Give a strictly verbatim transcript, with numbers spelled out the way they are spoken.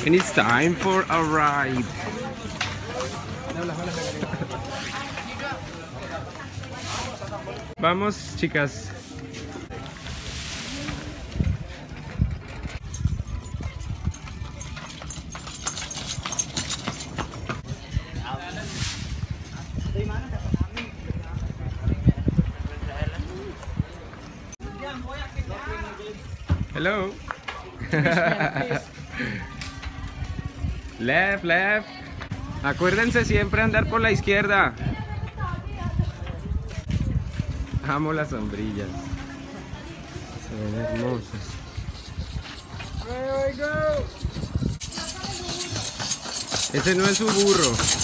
And it's time for a ride. Vamos, chicas. Hello. Left, left. Acuérdense siempre andar por la izquierda. Amo las sombrillas. Se ven hermosas. Ese no es su burro.